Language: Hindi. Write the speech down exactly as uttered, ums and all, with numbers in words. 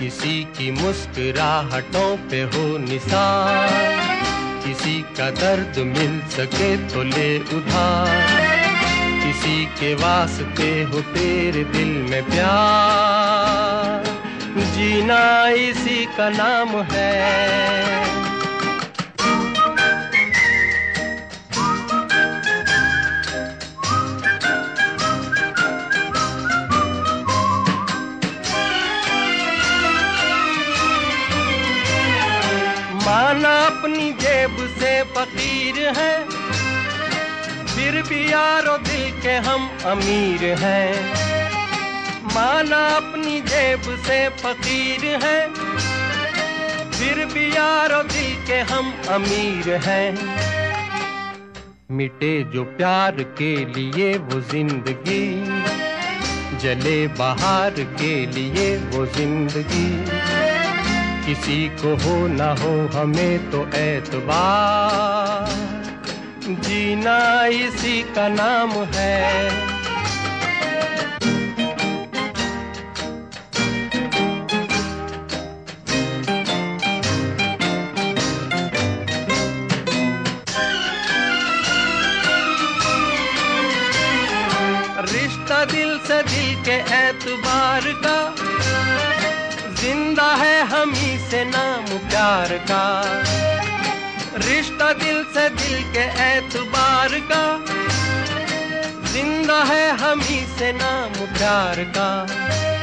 किसी की मुस्कुराहटों पे हो निसार, किसी का दर्द मिल सके तो ले उधार, किसी के वास्ते हो तेरे दिल में प्यार, जीना इसी का नाम है। माना अपनी जेब से फकीर है, फिर भी यारो दिल के हम अमीर हैं। माना अपनी जेब से फकीर है, फिर भी यारो दिल के हम अमीर हैं। मिटे जो प्यार के लिए वो जिंदगी, जले बाहर के लिए वो जिंदगी, किसी को हो ना हो हमें तो एतबार, जीना इसी का नाम है। रिश्ता दिल से दिल के एतबार का, जिंदा है हम ही से नाम प्यार का। रिश्ता दिल से दिल के एतबार का, जिंदा है हम ही से नाम प्यार का।